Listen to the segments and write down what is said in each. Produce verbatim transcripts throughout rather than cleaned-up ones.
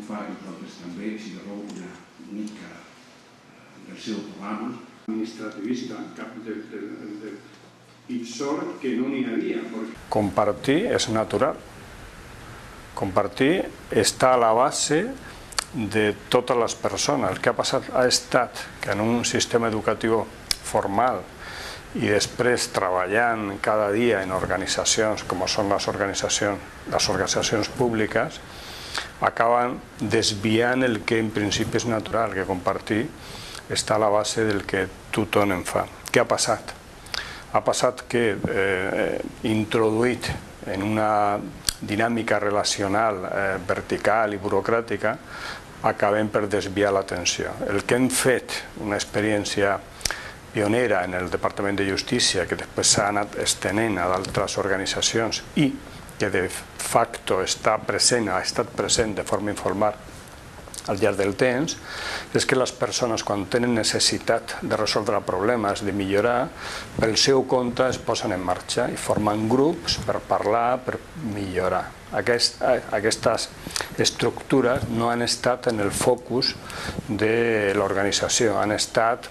fa i nosaltres també, si veieu una mica del seu programa administrativista, cap del Ipsor, que no n'hi havia. Compartir és natural. Compartir està a la base de totes les persones. El que ha passat ha estat que en un sistema educatiu formal i després treballant cada dia en organitzacions com són les organitzacions, les organitzacions públiques, acaben desviant el que en principi és natural, que compartir està a la base del que tothom en fa. Què ha passat? Ha passat que eh, introduït en una dinàmica relacional eh, vertical i burocràtica acabem per desviar l'atenció. El que hem fet, una experiència pionera en el Departament de Justícia, que després s'ha anat estenent a d'altres organitzacions i que de facto està present, ha estat present de forma informal al llarg del temps, és que les persones quan tenen necessitat de resoldre problemes, de millorar, pel seu compte es posen en marxa i formen grups per parlar, per millorar. Aquestes estructures no han estat en el focus de l'organització, han estat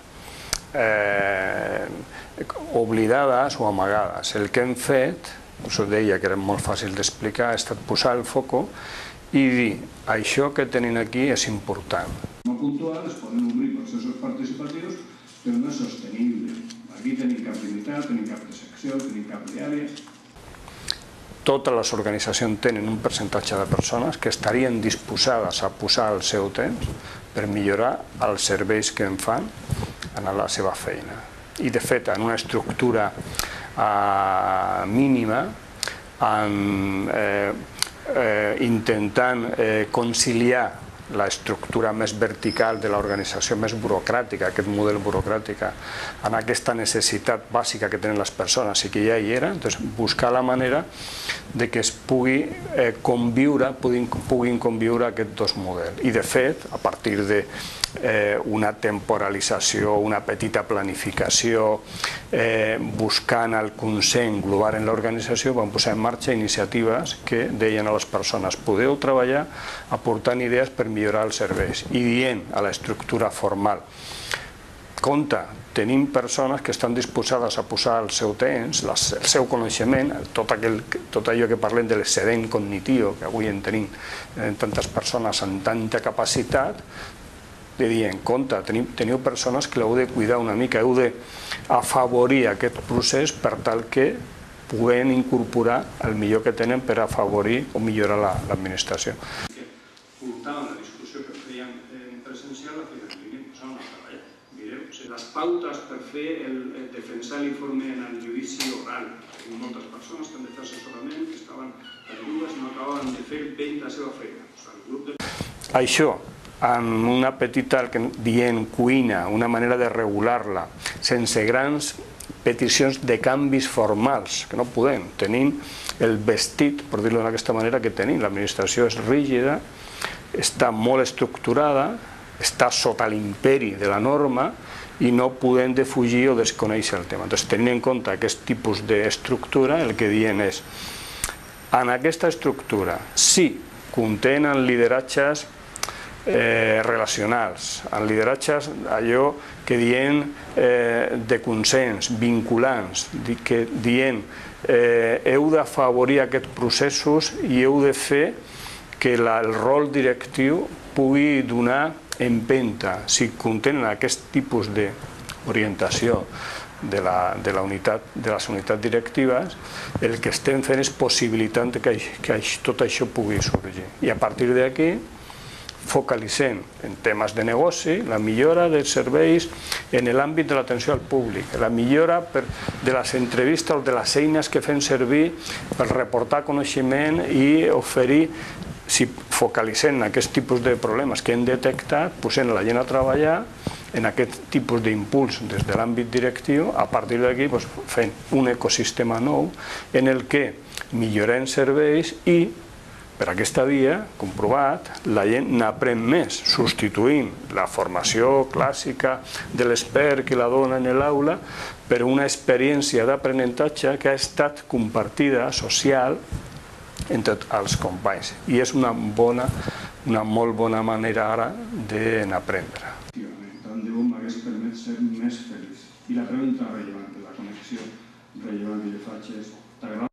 oblidades o amagades. El que hem fet, us ho deia que era molt fàcil d'explicar, ha estat posar el foco i dir, això que tenim aquí és important. No puntual, es poden obrir processos participatius, però no és sostenible. Aquí tenim cap d'unitat, tenim cap de secció, tenim cap d'àrees. Totes les organitzacions tenen un percentatge de persones que estarien disposades a posar el seu temps per millorar els serveis que en fan en la seva feina. I de fet, en una estructura mínima, intentant conciliar l'estructura més vertical de l'organització, més burocràtica, aquest model burocràtic, en aquesta necessitat bàsica que tenen les persones i que ja hi era, buscar la manera de que es pugui conviure, puguin conviure aquests dos models. I de fet, a partir d'una temporalització, una petita planificació, buscant el consens global en l'organització, vam posar en marxa iniciatives que deien a les persones podeu treballar aportant idees per millorar els serveis i dient a l'estructura formal compte, tenim persones que estan disposades a posar el seu temps, el seu coneixement, tot allò que parlem de l'excedent cognitiu, que avui en tenim tantes persones amb tanta capacitat, de dir, en compte, teniu persones que l'heu de cuidar una mica, heu d'afavorir aquest procés per tal que puguem incorporar el millor que tenen per afavorir o millorar l'administració. Portaven la discussió que feien en presencial a fer en línia, posaven a treballar. Mireu, les pautes per fer defensar l'informe en el judici oral. Hi ha moltes persones que han de fer assessorament, que estaven perdudes i no acabaven de fer bé la seva feina. Això, amb una petita, dient, cuina, una manera de regular-la, sense grans peticions de canvis formals, que no podem. Tenim el vestit, per dir-ho d'aquesta manera, que tenim. L'administració és rígida, està molt estructurada, està sota l'imperi de la norma i no podem defugir o desconèixer el tema. Doncs, tenint en compte aquest tipus d'estructura, el que diem és, en aquesta estructura, sí, contenen lideratges relacionals, en lideratges allò que diem de consens, vinculants, que diem heu d'afavorir aquests processos i heu de fer que el rol directiu pugui donar empenta. Si contenen aquest tipus d'orientació de les unitats directives, el que estem fent és possibilitant que tot això pugui sorgir. I a partir d'aquí focalitzem en temes de negoci, la millora dels serveis en l'àmbit de l'atenció al públic, la millora de les entrevistes o de les eines que fem servir per reportar coneixement i oferir, si focalitzem en aquest tipus de problemes que hem detectat, posem la gent a treballar en aquest tipus d'impuls des de l'àmbit directiu, a partir d'aquí fent un ecosistema nou en el que millorem serveis i per aquesta via, comprovat, la gent n'aprèn més, substituint la formació clàssica de l'expert que la dona en l'aula per una experiència d'aprenentatge que ha estat compartida, social, entre els companys. I és una bona una molt bona manera ara d'aprendre. Tant de bo m'hagués permès ser més feliç. I la pregunta rellevant, la connexió rellevant que jo faig és: t'agrada